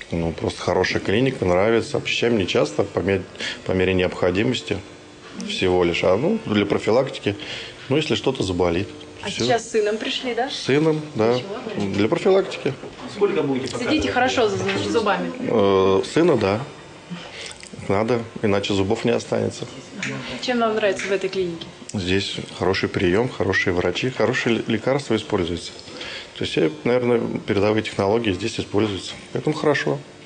Ну, просто хорошая клиника, нравится. Посещаем не часто, по мере необходимости всего лишь. А ну, для профилактики, ну, если что-то заболит. А Всё. сейчас с сыном пришли, да? С сыном, да. Для профилактики. Сколько будете Следите хорошо за зубами. Сына, да. Надо, иначе зубов не останется. Чем вам нравится в этой клинике? Здесь хороший прием, хорошие врачи, хорошие лекарства используются. То есть, наверное, передовые технологии здесь используются. Поэтому хорошо.